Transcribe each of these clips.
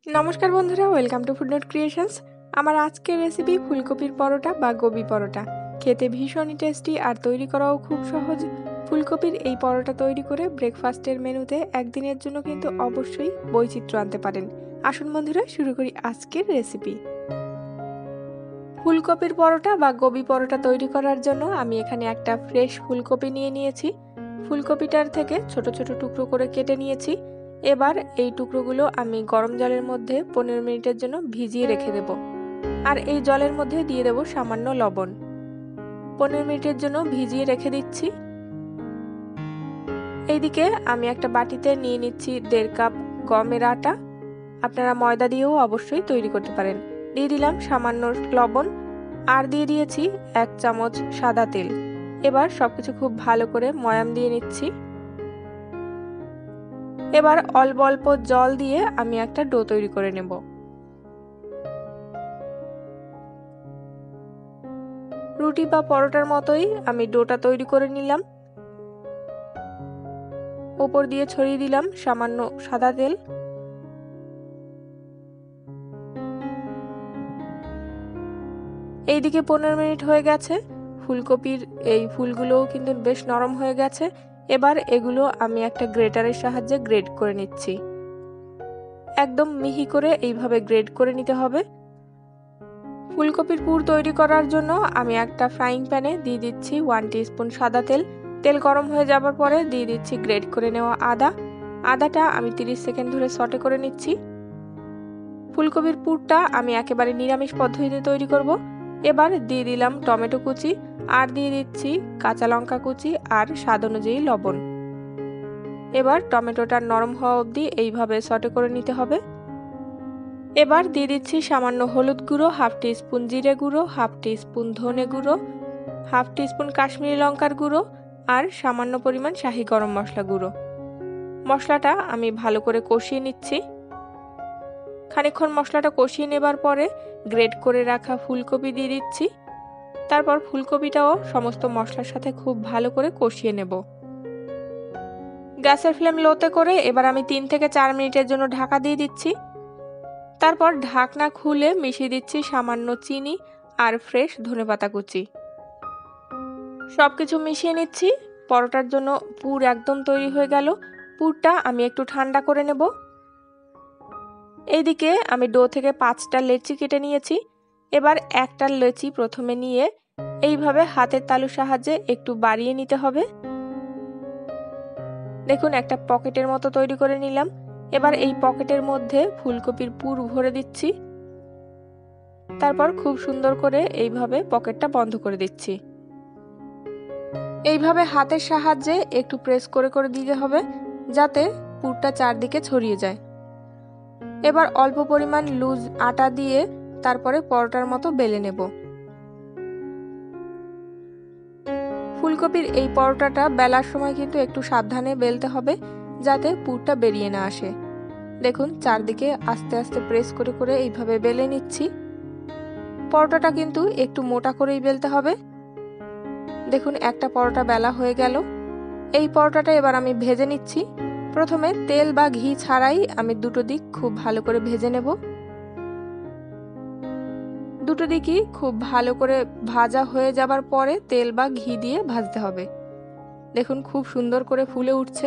নমস্কার বন্ধুরা, welcome to food note creations. আমার আজকের রেসিপি ফুলকপির পরোটা বা গোবি পরোটা। খেতে ভীষণই টেস্টি আর তৈরি করাও খুব সহজ। ফুলকপির এই পরোটা তৈরি করে ব্রেকফাস্টের মেনুতে একদিনের জন্য কিন্তু অবশ্যই বৈচিত্র্য আনতে পারেন। আসুন বন্ধুরা, শুরু করি আজকের রেসিপি। ফুলকপির পরোটা বা গোবি পরোটা তৈরি করার জন্য আমি এখানে একটা ফ্রেশ ফুলকপি নিয়েছি। ফুলকপিটার থেকে ছোট ছোট টুকরো করে কেটে নিয়েছি। এবার এই টুকরোগুলো আমি গরম জলের মধ্যে 15 মিনিটের জন্য ভিজিয়ে রেখে দেব। আর এই জলের মধ্যে দিয়ে দেব সামান্য লবণ। 15 মিনিটের জন্য ভিজিয়ে রেখে দিচ্ছি। এইদিকে আমি একটা বাটিতে নিয়ে নিচ্ছি 1.5 কাপ গমের আটা। আপনারা ময়দা দিয়েও অবশ্যই তৈরি করতে পারেন। দিয়ে দিলাম সামান্য লবণ আর দিয়ে দিয়েছি 1 চামচ সাদা তেল। এবার সবকিছু খুব ভালো করে ময়াম দিয়ে নিচ্ছি। এবার অল্প অল্প জল দিয়ে আমি একটা ডো তৈরি করে নেব। রুটি বা পরোটার মতোই আমি ডোটা তৈরি করে নিলাম। উপর দিয়ে ছড়িয়ে দিলাম সামান্য সাদা তেল। এইদিকে 15 মিনিট হয়ে গেছে। ফুলকপির এই ফুলগুলোও কিন্তু বেশ নরম হয়ে গেছে। এবার এগুলো আমি একটা গ্রেটারের সাহায্যে গ্রেট করে নিচ্ছি। একদম মিহি করে এইভাবে গ্রেট করে নিতে হবে। ফুলকপির পুর তৈরি করার জন্য আমি একটা ফ্রাইং প্যানে দিয়ে দিচ্ছি 1 টিস্পুন সাদা তেল। তেল গরম হয়ে যাবার পরে দিয়ে দিচ্ছি গ্রেট করে নেওয়া আদা। আদাটা আমি 30 সেকেন্ড ধরে সটে করে নিচ্ছি। ফুলকপির পুরটা আমি একেবারে নিরামিষ পদ্ধতিতে তৈরি করব। এবার দিয়ে দিলাম টমেটো কুচি আর দিয়ে দিচ্ছি কাঁচা লঙ্কা কুচি আর স্বাদ অনুযায়ী লবণ। এবার টমেটোটা নরম হওয়া অবধি এইভাবে সটে করে নিতে হবে। এবার দিয়ে দিচ্ছি সামান্য হলুদ গুঁড়ো, 1/2 টিস্পুন জিরে গুঁড়ো, 1/2 টিস্পুন ধনে গুঁড়ো, 1/2 টিস্পুন কাশ্মীরি লঙ্কার গুঁড়ো আর সামান্য পরিমাণ শাহি গরম মশলা গুঁড়ো। মশলাটা আমি ভালো করে কষিয়ে নিচ্ছি। খানিকক্ষণ মশলাটা কষিয়ে নেবার পরে গ্রেট করে রাখা ফুলকপি দিয়ে দিচ্ছি। তারপর ফুলকপিটাও সমস্ত মশলার সাথে খুব ভালো করে কষিয়ে নেব। গ্যাসের ফ্লেম লোতে করে এবার আমি 3 থেকে 4 মিনিটের জন্য ঢাকা দিয়ে দিচ্ছি। তারপর ঢাকনা খুলে মিশিয়ে দিচ্ছি সামান্য চিনি আর ফ্রেশ ধনেপাতা কুচি। সবকিছু মিশিয়ে নিচ্ছি। পরোটার জন্য পুর একদম তৈরি হয়ে গেল। পুরটা আমি একটু ঠান্ডা করে নেব। এইদিকে আমি ডো থেকে 5টা লেচি কেটে নিয়েছি। এবার একটা লেচি প্রথমে নিয়ে এইভাবে হাতের তালুর সাহায্যে একটু বাড়িয়ে নিতে হবে। দেখুন, একটা পকেটের মতো তৈরি করে নিলাম। এবার এই পকেটের মধ্যে ফুলকপির পুর ভরে দিচ্ছি। তারপর খুব সুন্দর করে এইভাবে পকেটটা বন্ধ করে দিচ্ছি। এইভাবে হাতের সাহায্যে একটু প্রেস করে করে দিতে হবে যাতে পুরটা চারদিকে ছড়িয়ে যায়। এবার অল্প পরিমাণ লুজ আটা দিয়ে তারপরে পরোটার মতো বেলে নেব। ফুলকপির এই পরোটাটা বেলার সময় কিন্তু একটু সাবধানে বেলতে হবে যাতে পুরটা বেরিয়ে না আসে। দেখুন, চারদিকে আস্তে আস্তে প্রেস করে করে এইভাবে বেলে নিচ্ছি। পরোটাটা কিন্তু একটু মোটা করেই বেলতে হবে। দেখুন, একটা পরোটা বেলা হয়ে গেল। এই পরোটাটা এবার আমি ভেজে নিচ্ছি। প্রথমে তেল বা ঘি ছাড়াই আমি দুটো দিক খুব ভালো করে ভেজে নেব। দুটো দিকই খুব ভালো করে ভাজা হয়ে যাবার পরে তেল বা ঘি দিয়ে ভাজতে হবে। দেখুন, খুব সুন্দর করে ফুলে উঠছে।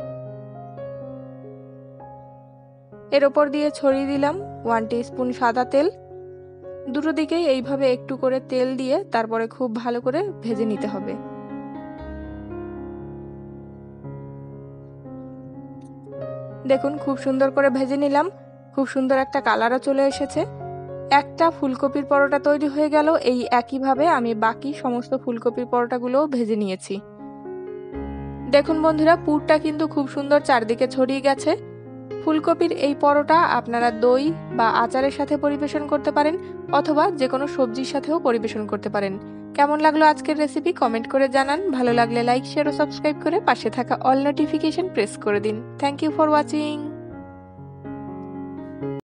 এর ওপর দিয়ে ছড়িয়ে দিলাম 1 টিস্পুন সাদা তেল। দুটো দিকেই এইভাবে একটু করে তেল দিয়ে তারপরে খুব ভালো করে ভেজে নিতে হবে। দেখুন, খুব সুন্দর করে ভেজে নিলাম। খুব সুন্দর একটা কালারও চলে এসেছে। একটা ফুলকপির পরোটা তৈরি হয়ে গেল। এই একইভাবে আমি বাকি সমস্ত ফুলকপির পরোটাগুলোও ভেজে নিয়েছি। দেখুন বন্ধুরা, পুরটা কিন্তু খুব সুন্দর চারদিকে ছড়িয়ে গেছে। ফুলকপির এই পরোটা আপনারা দই বা আচারের সাথে পরিবেশন করতে পারেন অথবা যে কোনো সবজির সাথেও পরিবেশন করতে পারেন। কেমন লাগলো আজকের রেসিপি কমেন্ট করে জানান। ভালো লাগলে লাইক, শেয়ার ও সাবস্ক্রাইব করে পাশে থাকা অল নোটিফিকেশন প্রেস করে দিন। Thank you for watching.